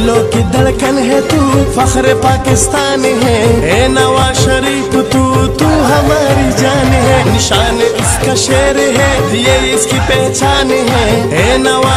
दिलों की धड़कन है तू, फख्र पाकिस्तान है। ए नवाज शरीफ तू हमारी जान है, निशान इसका शेर है, ये इसकी पहचान है। ए नवाज